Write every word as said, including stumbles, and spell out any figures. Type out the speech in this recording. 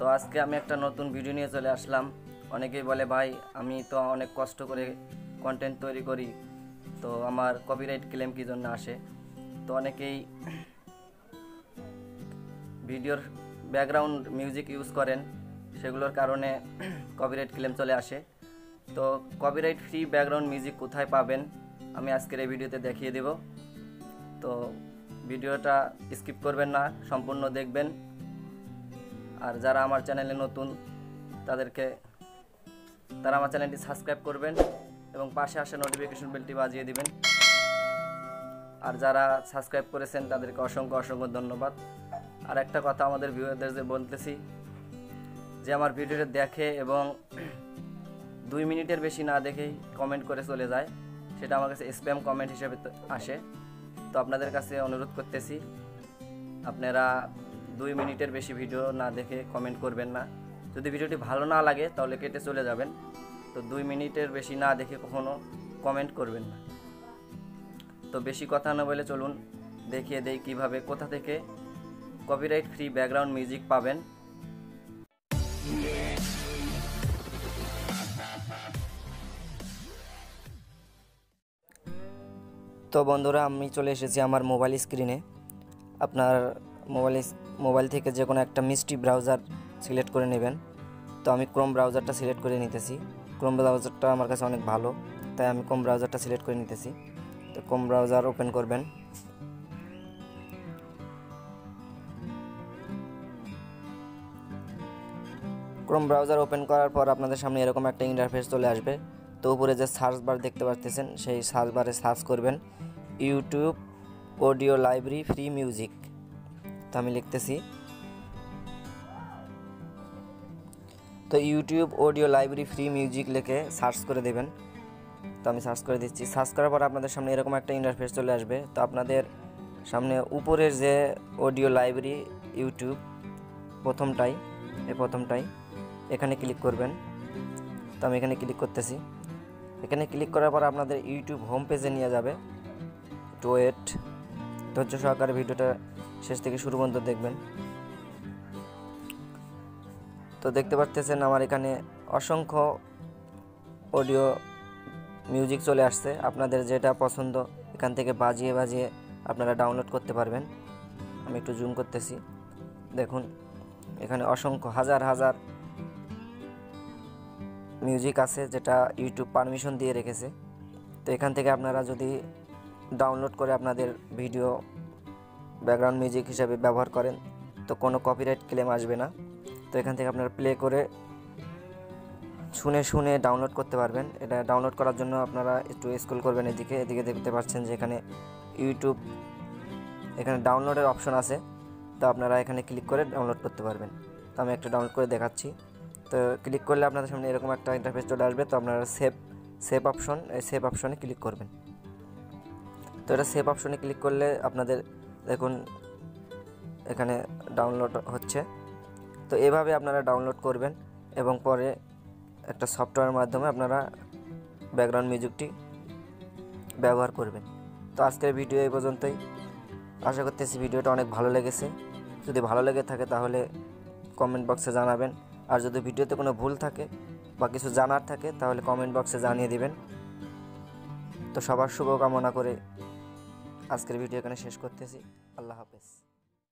তো আজকে আমি একটা নতুন ভিডিও নিয়ে চলে আসলাম। অনেকেই বলে ভাই আমি তো অনেক কষ্ট করে কন্টেন্ট তৈরি করি, তো আমার কপিরাইট ক্লেম কী জন্য আসে। তো অনেকেই ভিডিওর ব্যাকগ্রাউন্ড মিউজিক ইউজ করেন, সেগুলোর কারণে কপিরাইট ক্লেম চলে আসে। তো কপিরাইট ফ্রি ব্যাকগ্রাউন্ড মিউজিক কোথায় পাবেন আমি আজকের এই ভিডিওতে দেখিয়ে দেব। তো ভিডিওটা স্কিপ করবেন না, সম্পূর্ণ দেখবেন। আর যারা আমার চ্যানেলে নতুন তাদেরকে তারা আমার চ্যানেলটি সাবস্ক্রাইব করবেন এবং পাশে আসা নোটিফিকেশন বেলটি বাজিয়ে দিবেন। আর যারা সাবস্ক্রাইব করেছেন তাদেরকে অসংখ্য অসংখ্য ধন্যবাদ। আর একটা কথা আমাদের ভিউয়ারদের বলতেছি যে আমার ভিডিওটা দেখে এবং দুই মিনিটের বেশি না দেখেই কমেন্ট করে চলে যায়, সেটা আমার কাছে স্প্যাম কমেন্ট হিসেবে আসে। তো আপনাদের কাছে অনুরোধ করতেছি আপনারা দুই মিনিটের বেশি ভিডিও না দেখে কমেন্ট করবেন না। যদি ভিডিওটি ভালো না লাগে তাহলে কেটে চলে যাবেন। তো দুই মিনিটের বেশি না দেখে কখনো কমেন্ট করবেন না। তো বেশি কথা না বলে চলুন দেখিয়ে দেই কিভাবে কোথা থেকে কপিরাইট ফ্রি ব্যাকগ্রাউন্ড মিউজিক পাবেন। তো বন্ধুরা, আমি চলে এসেছি আমার মোবাইল স্ক্রিনে। আপনার মোবাইল মোবাইল থেকে যে কোনো একটা মিষ্টি ব্রাউজার সিলেক্ট করে নেবেন। তো আমি ক্রোম ব্রাউজারটা সিলেক্ট করে নিতেছি। ক্রোম ব্রাউজারটা আমার কাছে অনেক ভালো, তাই আমি ক্রোম ব্রাউজারটা সিলেক্ট করে নিতেছি। তো ক্রোম ব্রাউজার ওপেন করবেন। ক্রোম ব্রাউজার ওপেন করার পর আপনাদের সামনে এরকম একটা ইন্টারফেস চলে আসবে। তো উপরে যে সার্চ বার দেখতে পাচ্ছেন সেই সার্চ বারে সার্চ করবেন YouTube audio library free music. তো আমি লিখতেছি, তো YouTube audio library free music লিখে সার্চ করে দেবেন। তো আমি সার্চ করে দিচ্ছি। সার্চ করার পর আপনাদের সামনে এরকম একটা ইন্টারফেস চলে আসবে। তো আপনাদের সামনে উপরের যে অডিও লাইব্রেরি ইউটিউব প্রথমটাই এই প্রথমটাই এখানে ক্লিক করবেন। তো আমি এখানে ক্লিক করতেছি। এখানে ক্লিক করার পর আপনাদের ইউটিউব হোম পেজে নিয়ে যাবে। টু ওয়েট, ধৈর্য সহকারে ভিডিওটা শেষ থেকে শুরু পর্যন্ত দেখবেন। তো দেখতে পাচ্ছেন আমার এখানে অসংখ্য অডিও মিউজিক চলে আসছে। আপনাদের যেটা পছন্দ এখান থেকে বাজিয়ে বাজিয়ে আপনারা ডাউনলোড করতে পারবেন। আমি একটু জুম করতেছি, দেখুন এখানে অসংখ্য হাজার হাজার মিউজিক আছে যেটা ইউটিউব পারমিশন দিয়ে রেখেছে। তো এখান থেকে আপনারা যদি ডাউনলোড করে আপনাদের ভিডিও ব্যাকগ্রাউন্ড মিউজিক হিসেবে ব্যবহার করেন তো কোনো কপিরাইট ক্লেম আসবে না। তো এখান থেকে আপনারা প্লে করে শুনে শুনে ডাউনলোড করতে পারবেন। এটা ডাউনলোড করার জন্য আপনারা একটু স্ক্রল করবেন এদিকে। এদিকে দেখতে পাচ্ছেন যে এখানে ইউটিউব এখানে ডাউনলোডের অপশন আছে। তো আপনারা এখানে ক্লিক করে ডাউনলোড করতে পারবেন। তো আমি একটা ডাউনলোড করে দেখাচ্ছি। তো ক্লিক করলে আপনাদের সামনে এরকম একটা ইন্টারফেস চলে আসবে। তো আপনারা সেভ সেভ অপশন এই সেভ অপশনে ক্লিক করবেন। তো এটা সেভ অপশনে ক্লিক করলে আপনাদের দেখুন এখানে ডাউনলোড হচ্ছে। তো এভাবে আপনারা ডাউনলোড করবেন এবং পরে একটা সফটওয়্যারের মাধ্যমে আপনারা ব্যাকগ্রাউন্ড মিউজিকটি ব্যবহার করবেন। তো আজকের ভিডিও এই পর্যন্তই। আশা করতেছি ভিডিওটা অনেক ভালো লেগেছে। যদি ভালো লেগে থাকে তাহলে কমেন্ট বক্সে জানাবেন। আর যদি ভিডিওতে কোনো ভুল থাকে বা কিছু জানার থাকে তাহলে কমেন্ট বক্সে জানিয়ে দিবেন। তো সবার শুভকামনা করে আজকের ভিডিও এখানে শেষ করতেছি। আল্লাহ হাফেজ।